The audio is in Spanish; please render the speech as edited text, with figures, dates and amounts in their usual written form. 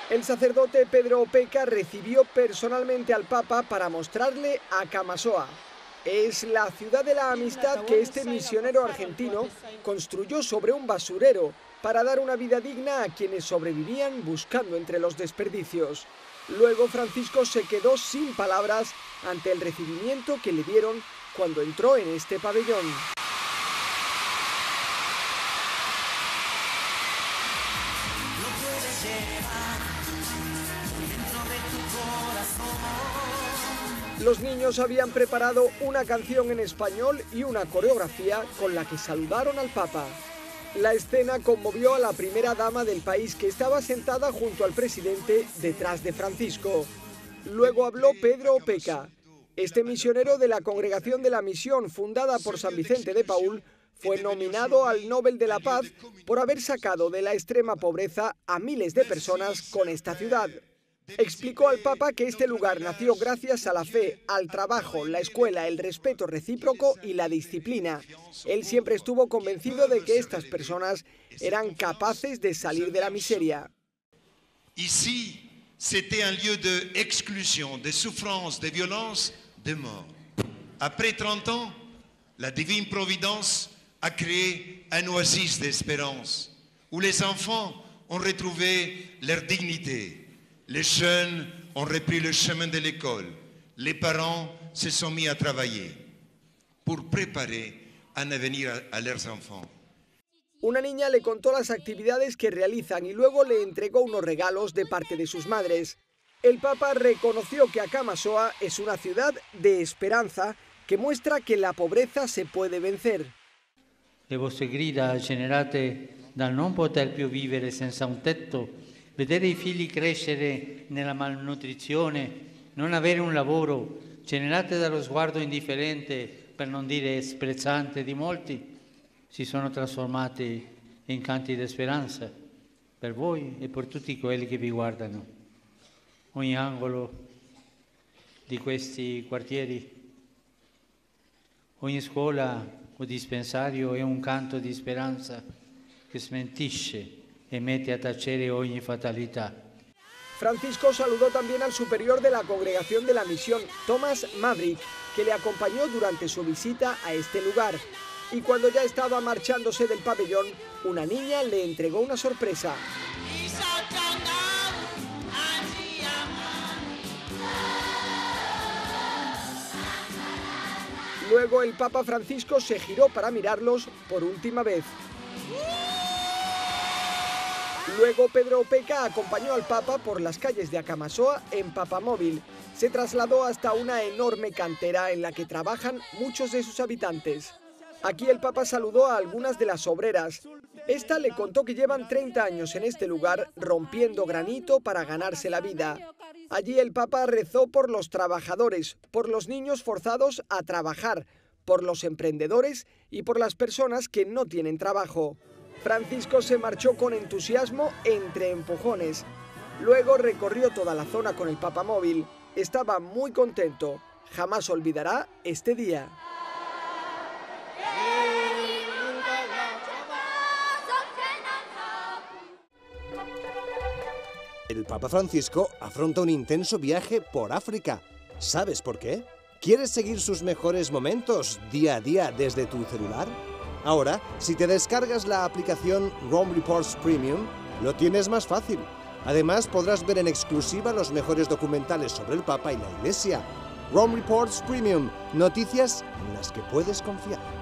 El sacerdote Pedro Opeka recibió personalmente al Papa para mostrarle a Camasoa. Es la ciudad de la amistad que este misionero argentino construyó sobre un basurero para dar una vida digna a quienes sobrevivían buscando entre los desperdicios. Luego Francisco se quedó sin palabras ante el recibimiento que le dieron cuando entró en este pabellón. Los niños habían preparado una canción en español y una coreografía con la que saludaron al Papa. La escena conmovió a la primera dama del país, que estaba sentada junto al presidente detrás de Francisco. Luego habló Pedro Opeka. Este misionero de la Congregación de la Misión, fundada por San Vicente de Paúl, fue nominado al Nobel de la Paz por haber sacado de la extrema pobreza a miles de personas con esta ciudad. Explicó al Papa que este lugar nació gracias a la fe, al trabajo, la escuela, el respeto recíproco y la disciplina. Él siempre estuvo convencido de que estas personas eran capaces de salir de la miseria. Ici, c'était un lieu d'exclusion, de souffrance, de violence, de mort. Après 30 ans, la divine providence a créé un oasis d'espérance, où les enfants ont retrouvé leur dignité. Les jeunes ont repris le chemin de l'école. Les parents se sont mis à travailler pour préparer un avenir a leurs enfants. Una niña le contó las actividades que realizan y luego le entregó unos regalos de parte de sus madres. El Papa reconoció que Camasoa es una ciudad de esperanza que muestra que la pobreza se puede vencer. Le vostre grida generate dal non poter più vivere senza un tetto, vedere i figli crescere nella malnutrizione, non avere un lavoro, generate dallo sguardo indifferente, per non dire sprezzante di molti, si sono trasformati in canti di speranza per voi e per tutti quelli che vi guardano. Ogni angolo di questi quartieri, ogni scuola o dispensario è un canto di speranza che smentisce y mete a tacere ogni fatalidad. Francisco saludó también al superior de la Congregación de la Misión, Thomas Maverick, que le acompañó durante su visita a este lugar. Y cuando ya estaba marchándose del pabellón, una niña le entregó una sorpresa. Luego el Papa Francisco se giró para mirarlos por última vez. Luego Pedro Opeka acompañó al Papa por las calles de Acamasoa en papamóvil. Se trasladó hasta una enorme cantera en la que trabajan muchos de sus habitantes. Aquí el Papa saludó a algunas de las obreras. Esta le contó que llevan 30 años en este lugar rompiendo granito para ganarse la vida. Allí el Papa rezó por los trabajadores, por los niños forzados a trabajar, por los emprendedores y por las personas que no tienen trabajo. Francisco se marchó con entusiasmo entre empujones. Luego recorrió toda la zona con el papamóvil. Estaba muy contento. Jamás olvidará este día. El Papa Francisco afronta un intenso viaje por África. ¿Sabes por qué? ¿Quieres seguir sus mejores momentos día a día desde tu celular? Ahora, si te descargas la aplicación Rome Reports Premium, lo tienes más fácil. Además, podrás ver en exclusiva los mejores documentales sobre el Papa y la Iglesia. Rome Reports Premium, noticias en las que puedes confiar.